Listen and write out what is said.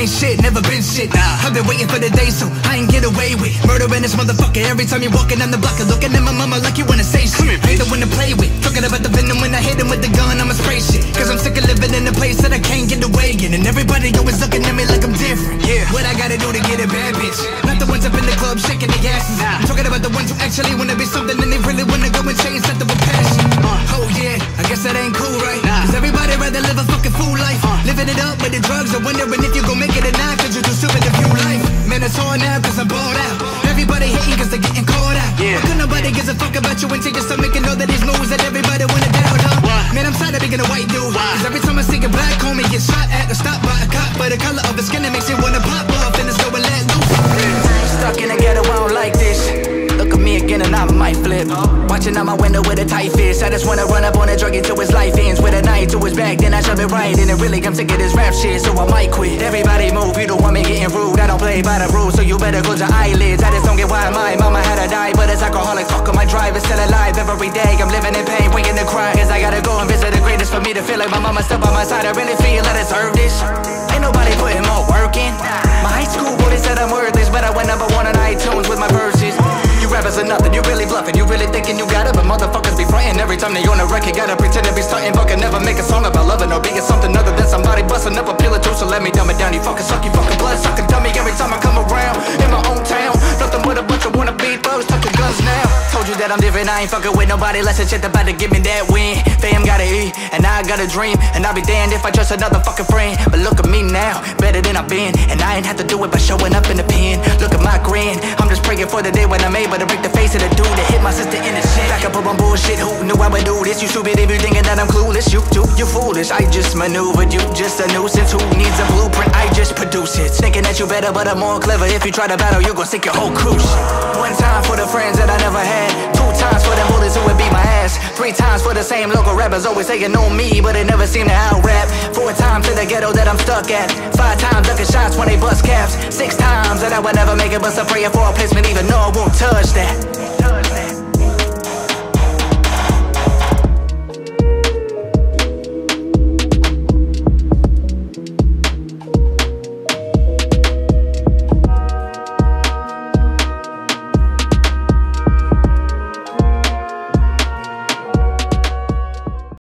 ain't shit, never been shit. I've been waiting for the day so I ain't get away with murdering this motherfucker. Every time you're walking down the block and looking at my mama like you wanna say shit. I ain't the one to play with, talking about the venom. When I hit him with the gun, I'ma spray shit. Cause I'm sick of living in a place that I can't get away in. And everybody always looking at me like I'm different. What I gotta do to get a bad bitch? Not the ones up in the club shaking their asses. I'm talking about the ones who actually wanna be something and they really wanna go and change something with passion. Oh yeah, I guess that ain't cool, right? Cause everybody rather live a fucking fool life. Living it up with the drugs and wondering if you gon' make it or not. Cause you're too stupid to view life. Man, it's hard now cause I'm balled out. Everybody hating cause they're getting caught out. But could nobody gives a fuck about you until you start making all of these moves that everybody wanna doubt, huh? Man, I'm tired of being a white dude. Cause every time I see a black homie get shot at or stopped by a cop, but the color of his skin it makes you wanna pop off and it's going let loose. Stuck in the ghetto, I don't like this. Look at me again and I might flip. Watching out my window with a tight fist. I just wanna run up on a drug until his life ends. With a knife to his back, then I shove it right. And it really I'm sick of this rap shit, so I might quit. Everybody move, you don't want me getting rude. I don't play by the rules, so you better close your eyelids. I just don't get why my mama had to die, but it's alcoholic. Fuck on my drive, is still alive. Every day I'm living in pain, waiting to cry. Cause I gotta go and visit the greatest for me to feel like my mama's still by my side. I really feel I deserve this. Ain't nobody putting more work in. My high school bully said I'm worthless, but I went #1 on iTunes with my verses. You rappers are nothing, you really bluffing. You really thinking you got it, but motherfuckers be frontin'. Every time they on a record, gotta pretend to be starting. But can never make a song about loving or being something other than somebody busting up a pill or two. So let me dumb it down, you fucking suck, you fucking blood sucking dummy. Every time I come around, in my own town, nothing but a bunch of wannabe thugs tucking guns now. Told you that I'm different, I ain't fucking with nobody less than shit about to give me that win. Fam gotta eat, and I got a dream. And I'll be damned if I trust another fucking friend. But look at me now, better than I've been. And I ain't have to do it by showing up in the pen. Look at my grin, I'm just praying for the day when I'm able to break the face of the dude that hit my sister in the shit. Back up on bullshit, who knew I would do this? You stupid if you thinking that I'm clueless. You too, you foolish, I just maneuvered. You just a nuisance, who needs a blueprint? I just produce it. Thinking that you better, but I'm more clever. If you try to battle, you gon' sink your whole cruise. 1 time for the friends that I never had. 2 times for them bullies who would beat my ass. 3 times for the same local rappers always saying know me, but they never seem to out-rap. 4 times to the ghetto that I'm stuck at. 5 times ducking shots when they bust caps. 6 times that I would never make it, but some prayer for a placement even though I